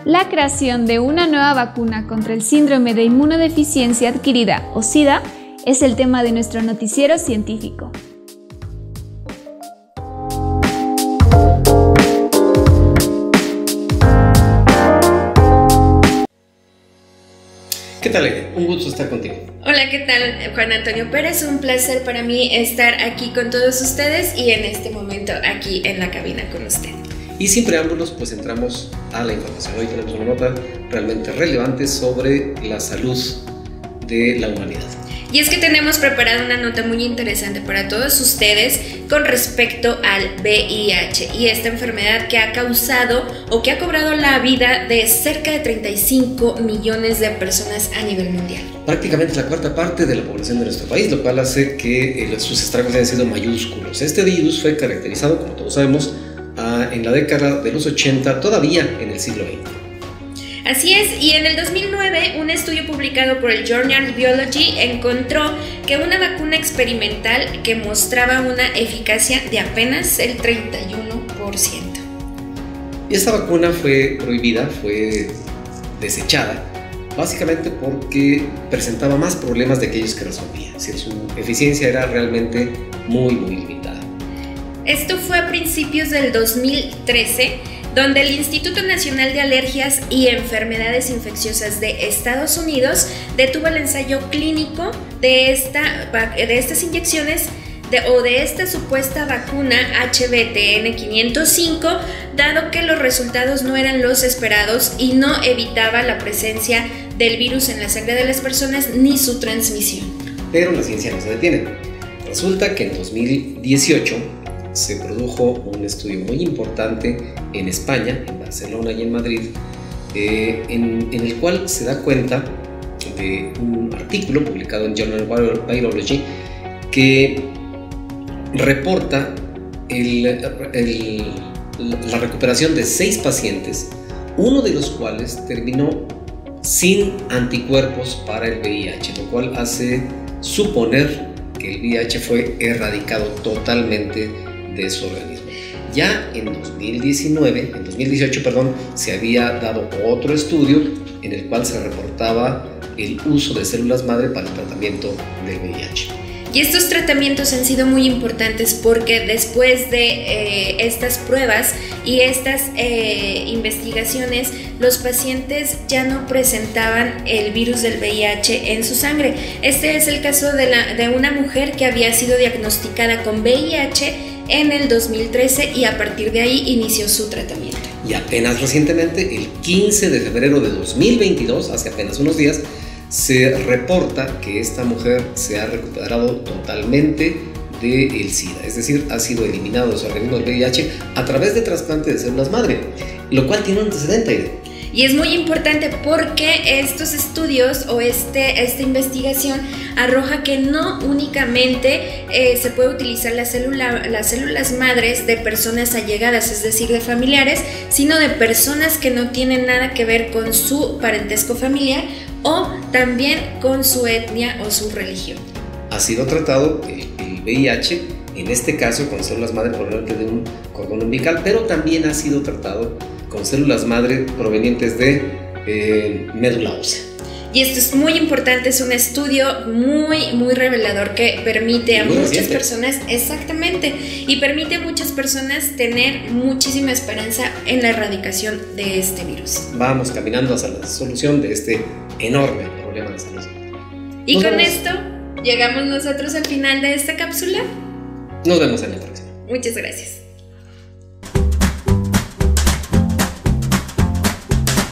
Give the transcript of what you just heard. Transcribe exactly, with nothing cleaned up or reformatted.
La creación de una nueva vacuna contra el síndrome de inmunodeficiencia adquirida o SIDA es el tema de nuestro noticiero científico. ¿Qué tal, Aide? Un gusto estar contigo. Hola, ¿qué tal, Juan Antonio Pérez? Un placer para mí estar aquí con todos ustedes y en este momento aquí en la cabina con usted. Y sin preámbulos, pues entramos a la información. Hoy tenemos una nota realmente relevante sobre la salud de la humanidad. Y es que tenemos preparada una nota muy interesante para todos ustedes con respecto al V I H y esta enfermedad que ha causado o que ha cobrado la vida de cerca de treinta y cinco millones de personas a nivel mundial. Prácticamente la cuarta parte de la población de nuestro país, lo cual hace que eh, sus estragos hayan sido mayúsculos. Este virus fue caracterizado, como todos sabemos, a, en la década de los ochenta, todavía en el siglo veinte. Así es, y en el dos mil nueve un estudio publicado por el Journal Biology encontró que una vacuna experimental que mostraba una eficacia de apenas el treinta y uno por ciento. Y esta vacuna fue prohibida, fue desechada, básicamente porque presentaba más problemas de aquellos que resolvía. Es decir, su eficiencia era realmente muy, muy limitada. Esto fue a principios del dos mil trece, donde el Instituto Nacional de Alergias y Enfermedades Infecciosas de Estados Unidos detuvo el ensayo clínico de, esta, de estas inyecciones de, o de esta supuesta vacuna H V T N quinientos cinco, dado que los resultados no eran los esperados y no evitaba la presencia del virus en la sangre de las personas ni su transmisión. Pero la ciencia no se detiene. Resulta que en dos mil dieciocho se produjo un estudio muy importante en España, en Barcelona y en Madrid, eh, en, en el cual se da cuenta de un artículo publicado en Journal Biology que reporta el, el, la recuperación de seis pacientes, uno de los cuales terminó sin anticuerpos para el V I H, lo cual hace suponer que el V I H fue erradicado totalmente de su organismo. Ya en dos mil diecinueve, en dos mil dieciocho, perdón, se había dado otro estudio en el cual se reportaba el uso de células madre para el tratamiento del V I H. Y estos tratamientos han sido muy importantes porque después de eh, estas pruebas y estas eh, investigaciones, los pacientes ya no presentaban el virus del V I H en su sangre. Este es el caso de, la, de una mujer que había sido diagnosticada con V I H en el dos mil trece y a partir de ahí inició su tratamiento. Y apenas recientemente, el quince de febrero de dos mil veintidós, hace apenas unos días, se reporta que esta mujer se ha recuperado totalmente del SIDA, es decir, ha sido eliminado de su organismo el V I H a través de trasplante de células madre, lo cual tiene un antecedente. Y es muy importante porque estos estudios o este, esta investigación arroja que no únicamente eh, se puede utilizar la célula, las células madres de personas allegadas, es decir, de familiares, sino de personas que no tienen nada que ver con su parentesco familiar o también con su etnia o su religión. Ha sido tratado el, el V I H, en este caso con células madre provenientes de un cordón umbilical, pero también ha sido tratado con células madre provenientes de eh, médula ósea. Y esto es muy importante, es un estudio muy, muy revelador que permite a muy muchas reciente. personas, exactamente, y permite a muchas personas tener muchísima esperanza en la erradicación de este virus. Vamos caminando hacia la solución de este enorme problema de salud. Y Nos con vemos. esto llegamos nosotros al final de esta cápsula. Nos vemos en la próxima. Muchas gracias.